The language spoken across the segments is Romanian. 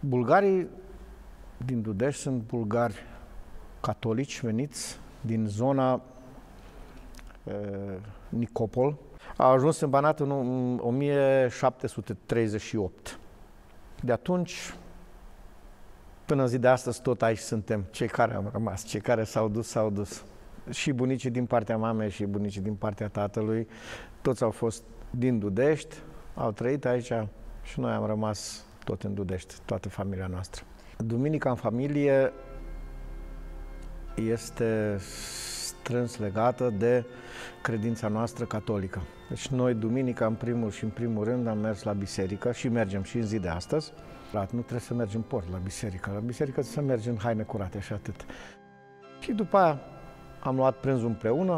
Bulgarii din Dudești sunt bulgari catolici veniți din zona Nicopol. Au ajuns în Banat în 1738. De atunci, până în zi de astăzi, tot aici suntem. Cei care am rămas, cei care s-au dus, s-au dus. Și bunicii din partea mamei și bunicii din partea tatălui, toți au fost din Dudești, au trăit aici și noi am rămas tot în Dudești, toată familia noastră. Duminica în familie este strâns legată de credința noastră catolică. Deci noi, duminica, în primul rând, am mers la biserică și mergem și în zi de astăzi. Nu trebuie să mergem port la biserică. La biserică trebuie să mergem în haine curate și atât. Și după aia am luat prânzul împreună.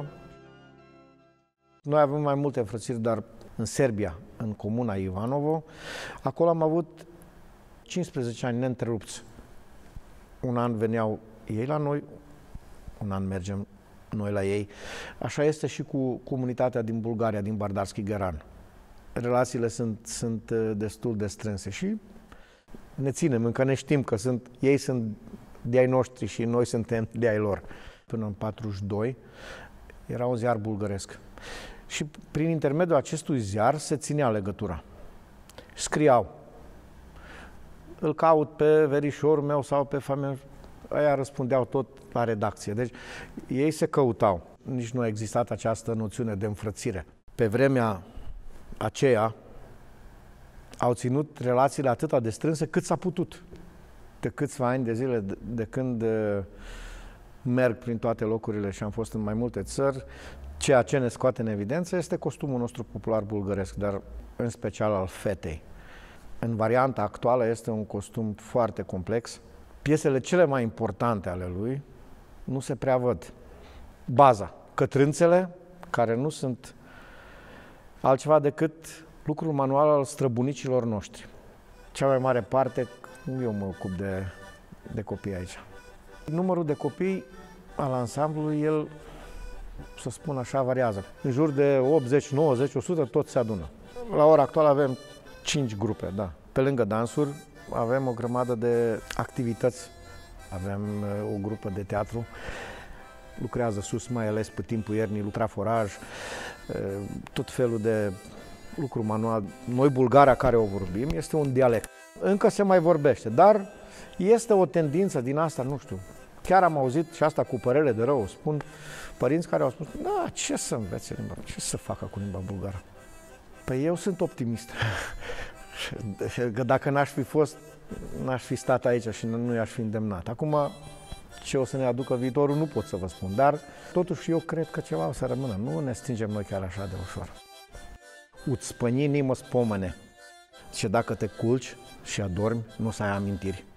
Noi avem mai multe înfrățiri, dar în Serbia, în comuna Ivanovo, acolo am avut 15 ani neîntrerupți. Un an veneau ei la noi, un an mergem noi la ei. Așa este și cu comunitatea din Bulgaria, din Bardarski-Gheran. Relațiile sunt destul de strânse și ne ținem, încă ne știm că ei sunt de ai noștri și noi suntem de ai lor. Până în 42 era un ziar bulgăresc. Și prin intermediul acestui ziar se ținea legătura. Scriau. Îl caut pe verișorul meu sau pe familie. Aia răspundeau tot la redacție. Deci ei se căutau. Nici nu a existat această noțiune de înfrățire. Pe vremea aceea au ținut relațiile atât de strânse cât s-a putut. De câțiva ani de zile, de când merg prin toate locurile și am fost în mai multe țări, ceea ce ne scoate în evidență este costumul nostru popular bulgăresc, dar în special al fetei. În varianta actuală este un costum foarte complex. Piesele cele mai importante ale lui nu se prea văd. Baza, cătrânțele, care nu sunt altceva decât lucrul manual al străbunicilor noștri. Cea mai mare parte, eu mă ocup de copii aici. Numărul de copii al ansamblului, el, să spun așa, variază. În jur de 80, 90, 100, tot se adună. La ora actuală avem 5 grupe, da. Pe lângă dansuri, avem o grămadă de activități. Avem o grupă de teatru, lucrează sus, mai ales pe timpul iernii, lucra foraj, tot felul de lucru manual. Noi, bulgaria care o vorbim, este un dialect. Încă se mai vorbește, dar este o tendință din asta, nu știu. Chiar am auzit și asta cu părere de rău, spun părinți care au spus, da, ce să învețe limba, ce să facă cu limba bulgară? Păi eu sunt optimist. Că dacă n-aș fi fost, n-aș fi stat aici și nu i-aș fi îndemnat. Acum, ce o să ne aducă viitorul, nu pot să vă spun, dar totuși eu cred că ceva o să rămână. Nu ne stingem noi chiar așa de ușor. Uți spăni nimă spomene. Și dacă te culci și adormi, nu o să ai amintiri.